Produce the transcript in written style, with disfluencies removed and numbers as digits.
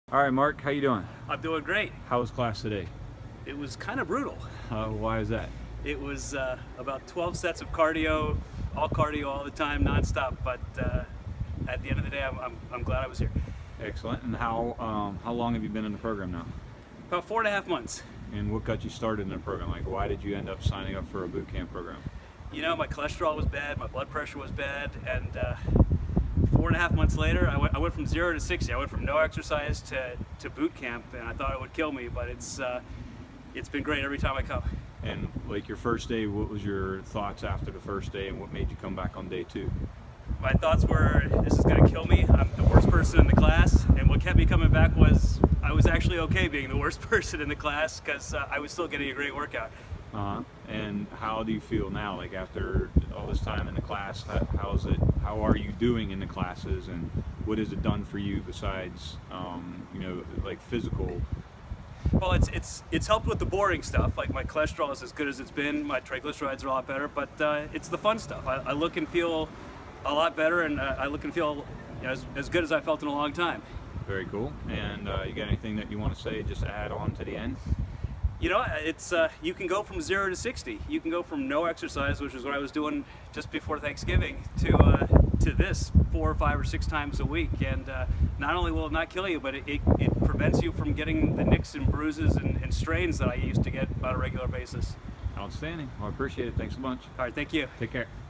All right, Mark, how you doing? I'm doing great. How was class today? It was kind of brutal. Why is that? It was about 12 sets of cardio all the time, nonstop. But at the end of the day, I'm glad I was here. Excellent. And how long have you been in the program now? About 4.5 months. And what got you started in the program? Like, why did you end up signing up for a boot camp program? You know, my cholesterol was bad, my blood pressure was bad, and 4.5 months later, I went from 0 to 60. I went from no exercise to boot camp, and I thought it would kill me, but it's been great every time I come. And like your first day, what was your thoughts after the first day, and what made you come back on day 2? My thoughts were, this is going to kill me. I'm the worst person in the class, and what kept me coming back was I was actually okay being the worst person in the class because I was still getting a great workout. And how do you feel now, like after all this time in the class? How are you doing in the classes, and what has it done for you besides you know, like physical? Well, it's helped with the boring stuff. Like my cholesterol is as good as it's been, my triglycerides are a lot better, but it's the fun stuff. I look and feel a lot better, and I look and feel, you know, as good as I felt in a long time. Very cool. And you got anything that you want to say, just add on to the end? You know, it's you can go from 0 to 60. You can go from no exercise, which is what I was doing just before Thanksgiving, to this 4 or 5 or 6 times a week. And not only will it not kill you, but it prevents you from getting the nicks and bruises and strains that I used to get on a regular basis. Outstanding. Well, I appreciate it. Thanks a bunch. All right, thank you. Take care.